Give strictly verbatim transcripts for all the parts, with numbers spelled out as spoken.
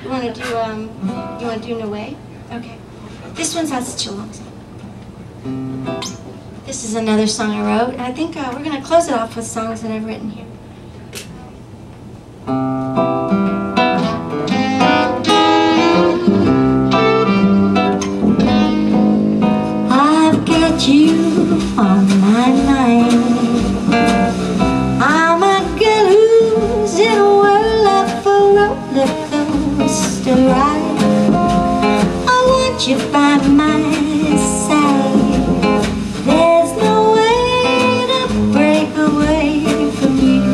You want to do, um, you want to do No Way? Okay. This one's not such a long song. This is another song I wrote, and I think uh, we're going to close it off with songs that I've written here. I've got you on my mind. I'm a girl who's in a world of a roller coaster ride. I want you by my side. There's no way to break away from you.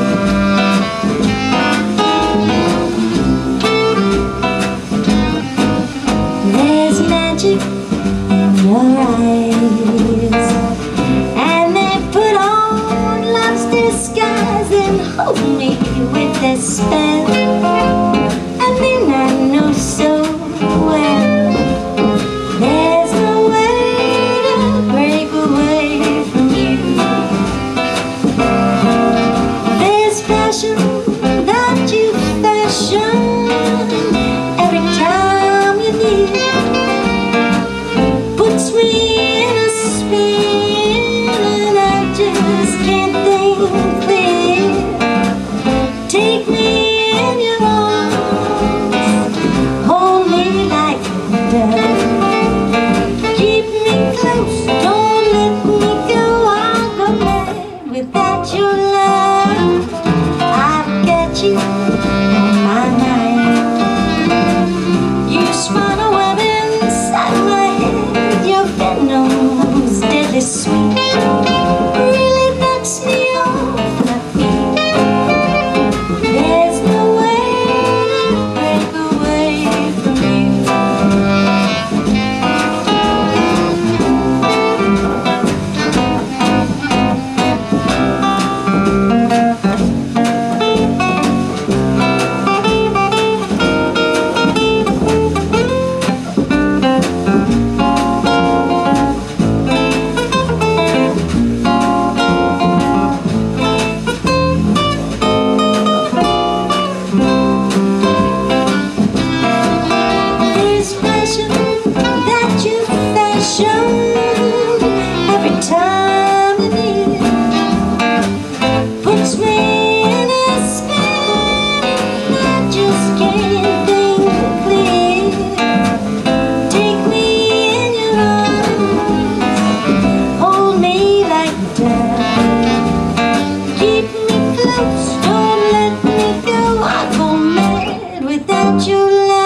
There's magic in your eyes, and they put on love's disguise and hold me with their spell. I mean, I know so well there's no way to break away from you. There's passion that you fashion every time you need. Puts me in a spin and I just can't think clear. Take me in your arms, hold me like a dove. Keep me close, don't let me go. I'll go mad without your love. I've got you on my mind. You spun a web inside my head. Your venom's deadly sweet, really knocks me off my feet. There's no way to break away from you. There's passion that you fashion every time you need. Puts me in a spin, I just can't think clear. Take me in your arms, hold me like a dove. Keep me close, don't let me go. I go mad without your love.